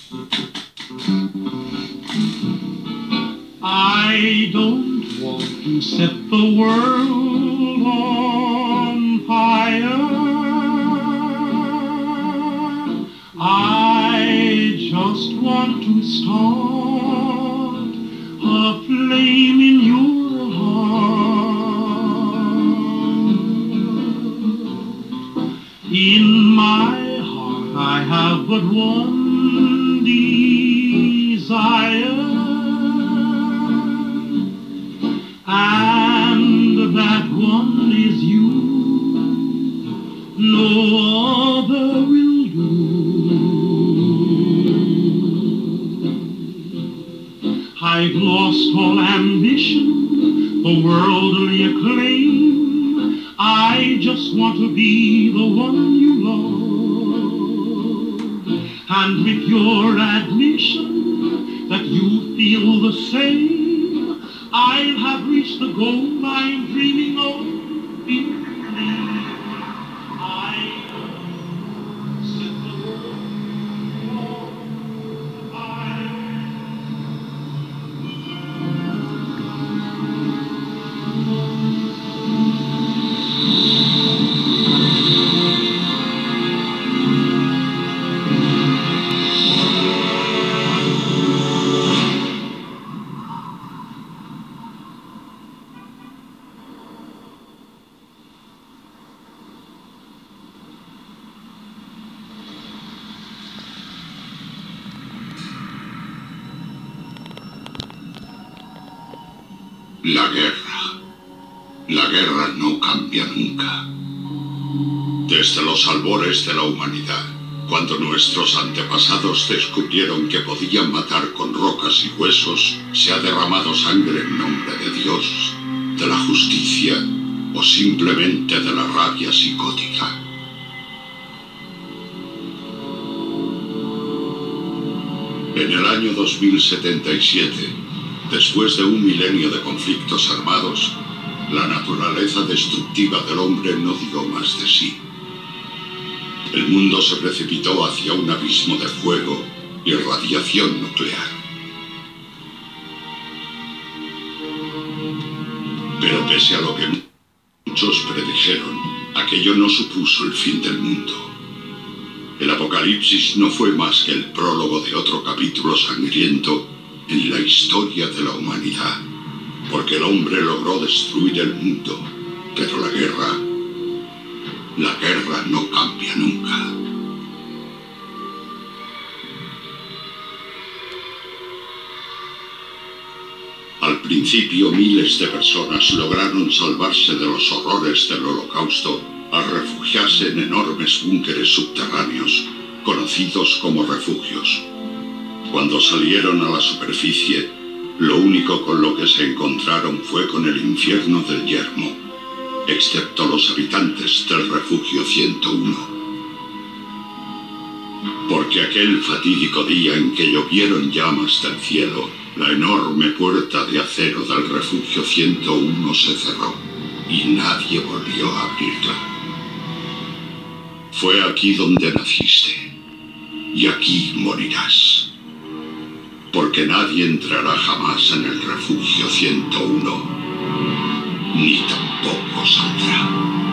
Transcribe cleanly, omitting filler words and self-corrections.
I don't want to set the world on fire. I just want to start a flame in your heart. In my heart I have but one desire, and that one is you. No other will do. I've lost all ambition, the worldly acclaim. I just want to be the one you love. And with your admission that you feel the same, I'll have reached the goal I'm dreaming of. Believe I set the world on fire. La guerra. La guerra no cambia nunca. Desde los albores de la humanidad, cuando nuestros antepasados descubrieron que podían matar con rocas y huesos, se ha derramado sangre en nombre de Dios, de la justicia o simplemente de la rabia psicótica. En el año 2077, después de un milenio de conflictos armados, la naturaleza destructiva del hombre no dio más de sí. El mundo se precipitó hacia un abismo de fuego y radiación nuclear. Pero pese a lo que muchos predijeron, aquello no supuso el fin del mundo. El apocalipsis no fue más que el prólogo de otro capítulo sangriento en la historia de la humanidad, porque el hombre logró destruir el mundo, pero la guerra no cambia nunca. Al principio, miles de personas lograron salvarse de los horrores del Holocausto al refugiarse en enormes búnkeres subterráneos, conocidos como refugios. Cuando salieron a la superficie, lo único con lo que se encontraron fue con el infierno del yermo, excepto los habitantes del refugio 101. Porque aquel fatídico día en que llovieron llamas del cielo, la enorme puerta de acero del refugio 101 se cerró y nadie volvió a abrirla. Fue aquí donde naciste y aquí morirás. Porque nadie entrará jamás en el refugio 101, ni tampoco saldrá.